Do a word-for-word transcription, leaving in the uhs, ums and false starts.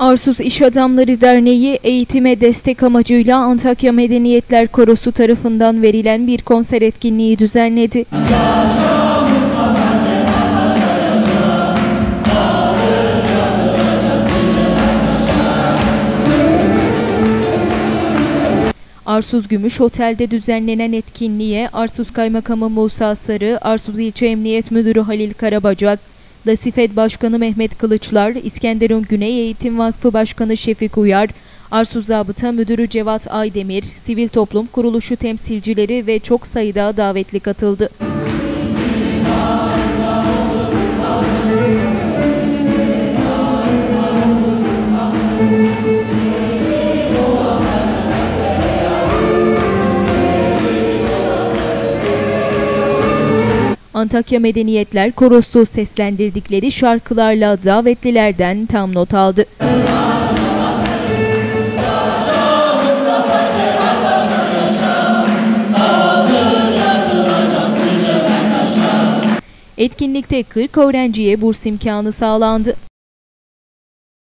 Arsuz İş Adamları Derneği eğitime destek amacıyla Antakya Medeniyetler Korosu tarafından verilen bir konser etkinliği düzenledi. Arsuz Gümüş Otel'de düzenlenen etkinliğe Arsuz Kaymakamı Musa Sarı, Arsuz İlçe Emniyet Müdürü Halil Karabacak, Dasifet Başkanı Mehmet Kılıçlar, İskenderun Güney Eğitim Vakfı Başkanı Şefik Uyar, Arsuz Zabıta Müdürü Cevat Aydemir, sivil toplum kuruluşu temsilcileri ve çok sayıda davetli katıldı. Antakya Medeniyetler Korosu seslendirdikleri şarkılarla davetlilerden tam not aldı. Etkinlikte kırk öğrenciye burs imkanı sağlandı.